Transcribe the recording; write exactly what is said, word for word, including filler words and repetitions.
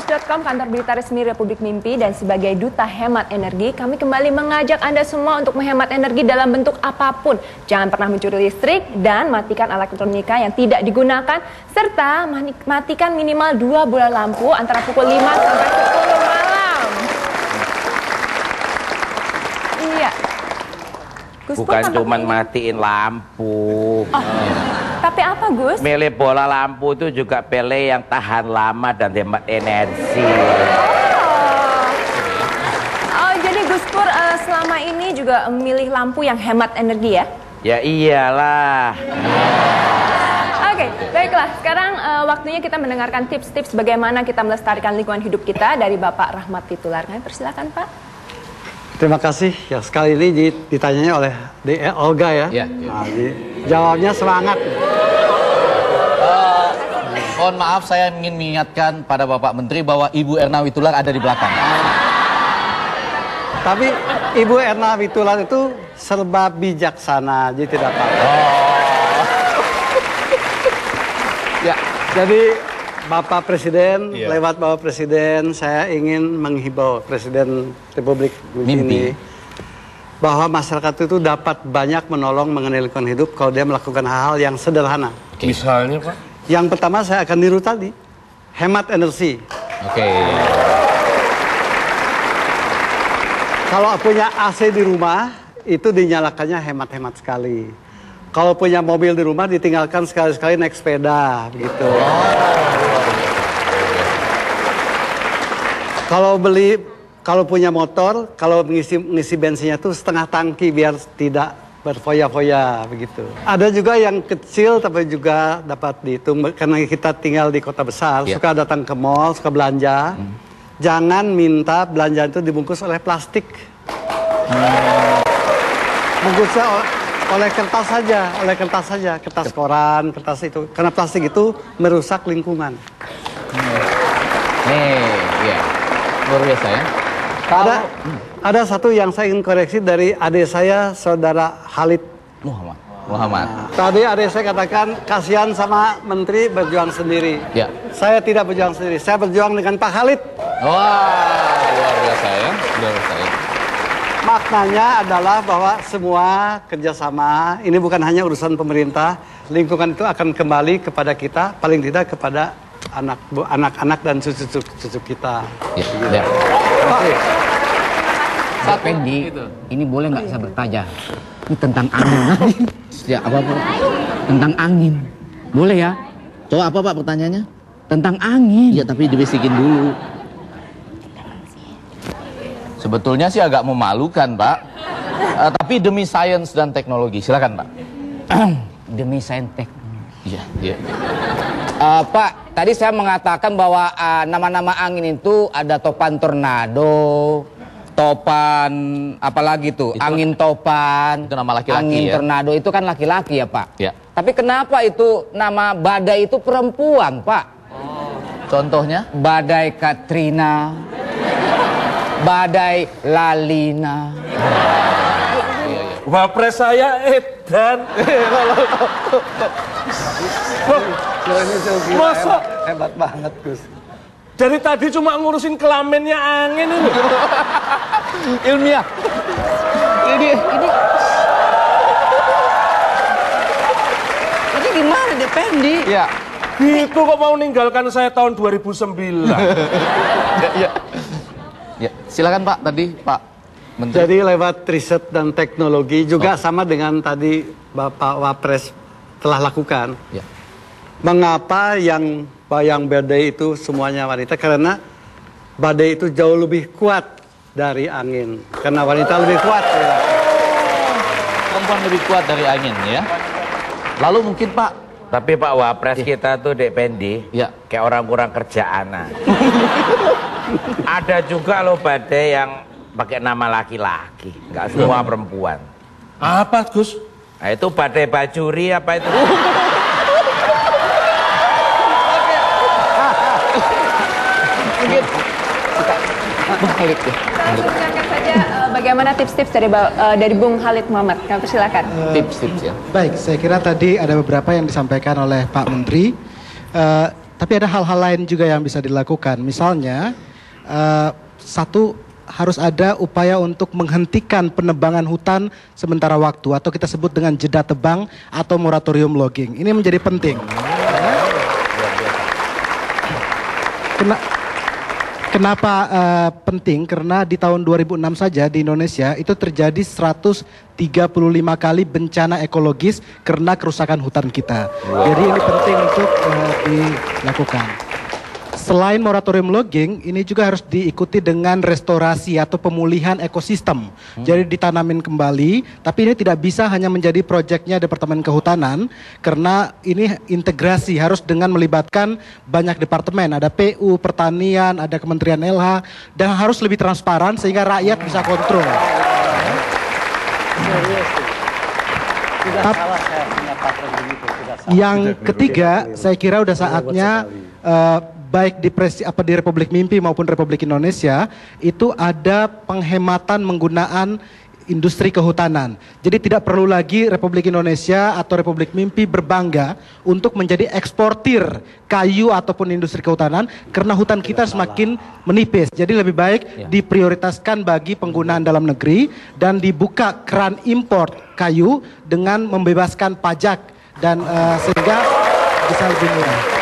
tips dot com, kantor berita resmi Republik Mimpi, dan sebagai duta hemat energi, kami kembali mengajak Anda semua untuk menghemat energi dalam bentuk apapun. Jangan pernah mencuri listrik dan matikan alat elektronika yang tidak digunakan, serta matikan minimal dua bola lampu antara pukul lima sampai sepuluh malam. Iya. Gus Bukan cuma matiin lampu. Oh. Tapi apa, Gus? Milih bola lampu itu juga pilih yang tahan lama dan hemat energi. Oh, oh jadi Gus Pur uh, selama ini juga memilih lampu yang hemat energi ya? Ya iyalah. Oke, okay, baiklah. Sekarang uh, waktunya kita mendengarkan tips-tips bagaimana kita melestarikan lingkungan hidup kita dari Bapak Rahmat Pitular. Kami persilakan, Pak. Terima kasih. Ya, sekali ini ditanyanya oleh D E Olga ya. Ya, ya. Nah, di, jawabnya semangat. Uh, mohon maaf, saya ingin mengingatkan pada Bapak Menteri bahwa Ibu Erna Witoelar ada di belakang. Tapi Ibu Erna Witoelar itu serba bijaksana, jadi tidak apa-apa. Oh. Ya, jadi Bapak Presiden, iya. lewat Bapak Presiden, saya ingin menghibau Presiden Republik ini bahwa masyarakat itu dapat banyak menolong mengenai lingkungan hidup kalau dia melakukan hal-hal yang sederhana. Okay. Misalnya, Pak? Yang pertama saya akan niru tadi, hemat energi. Oke. Okay. Kalau punya A C di rumah, itu dinyalakannya hemat-hemat sekali. Kalau punya mobil di rumah, ditinggalkan sekali-sekali naik sepeda, begitu. Kalau beli, kalau punya motor, kalau mengisi, mengisi bensinnya tuh setengah tangki biar tidak berfoya-foya, begitu. Ada juga yang kecil tapi juga dapat dihitung karena kita tinggal di kota besar, yeah. suka datang ke mall, suka belanja. Hmm. Jangan minta belanjaan itu dibungkus oleh plastik. Hmm. Bungkusnya oleh kertas saja, oleh kertas saja, kertas koran, kertas itu. Karena plastik itu merusak lingkungan. Hmm. Nih, ya. Luar biasa ya. Ada, ada satu yang saya ingin koreksi dari adik saya, saudara Khalid Muhammad. Muhammad. Nah, tadi adik saya katakan kasihan sama menteri berjuang sendiri. Ya. Saya tidak berjuang sendiri, saya berjuang dengan Pak Khalid. Wah, luar biasa ya, luar biasa ya. Maknanya adalah bahwa semua kerjasama, ini bukan hanya urusan pemerintah, lingkungan itu akan kembali kepada kita, paling tidak kepada anak-anak dan cucu-cucu kita. Ya, ya. Pak, Pak Pendi, ini boleh nggak saya bertanya? Ini tentang angin. Ya, apa apa? Tentang angin. Boleh ya? Coba apa Pak pertanyaannya? Tentang angin. Ya, tapi dibisikin dulu. Sebetulnya sih agak memalukan, Pak. Uh, tapi demi sains dan teknologi, silakan, Pak. Demi sains teknologi. Iya, iya. Uh, Pak, tadi saya mengatakan bahwa nama-nama uh, angin itu ada topan tornado, topan apalagi tuh, itu, angin topan, itu nama laki-laki, angin ya? tornado itu kan laki-laki ya Pak. Ya. Tapi kenapa itu nama badai itu perempuan Pak? Oh. Contohnya? Badai Katrina, badai Lalina. Wapres saya edan. Masa? Hebat banget, Gus. Dari tadi cuma ngurusin kelaminnya angin ini. Ilmiah. Ini, ini, ini gimana deh Pendi? Ya. Gitu kok mau ninggalkan saya tahun dua ribu sembilan. Ya, ya. Ya, silakan Pak tadi, Pak Menteri. Jadi lewat riset dan teknologi juga oh. sama dengan tadi Bapak Wapres telah lakukan. Ya. Mengapa yang yang badai itu semuanya wanita? Karena badai itu jauh lebih kuat dari angin. Karena wanita lebih kuat. Ya. Perempuan lebih kuat dari angin ya. Lalu mungkin Pak. Tapi Pak Wapres ya. kita tuh Dek Pendi, ya. kayak orang kurang kerjaan. Ada juga loh badai yang pakai nama laki-laki, nggak semua perempuan. Apa Gus? Nah, itu badai bajuri apa itu? Mungkin Bung Khalid ya. Kita dengarkan saja uh, bagaimana tips-tips dari uh, dari Bung Khalid Muhammad. Kami persilakan. Tips-tips uh, ya. Baik, saya kira tadi ada beberapa yang disampaikan oleh Pak Menteri. Uh, Tapi ada hal-hal lain juga yang bisa dilakukan. Misalnya, uh, satu harus ada upaya untuk menghentikan penebangan hutan sementara waktu atau kita sebut dengan jeda tebang atau moratorium logging. Ini menjadi penting. Kena, kenapa uh, penting? Karena di tahun dua ribu enam saja di Indonesia itu terjadi seratus tiga puluh lima kali bencana ekologis karena kerusakan hutan kita. Wow. Jadi ini penting untuk uh, dilakukan. Selain moratorium logging, ini juga harus diikuti dengan restorasi atau pemulihan ekosistem. Hmm. Jadi ditanamin kembali, tapi ini tidak bisa hanya menjadi proyeknya Departemen Kehutanan, karena ini integrasi harus dengan melibatkan banyak departemen. Ada P U, Pertanian, ada Kementerian L H, dan harus lebih transparan sehingga rakyat bisa kontrol. Tidak salah saya menyatakan begitu. Tidak salah. Yang ketiga, saya kira udah saatnya uh, baik di presi, apa di Republik Mimpi maupun Republik Indonesia itu ada penghematan menggunaan industri kehutanan. Jadi tidak perlu lagi Republik Indonesia atau Republik Mimpi berbangga untuk menjadi eksportir kayu ataupun industri kehutanan karena hutan kita semakin menipis. Jadi lebih baik diprioritaskan bagi penggunaan dalam negeri dan dibuka keran impor kayu dengan membebaskan pajak dan uh, sehingga bisa lebih murah.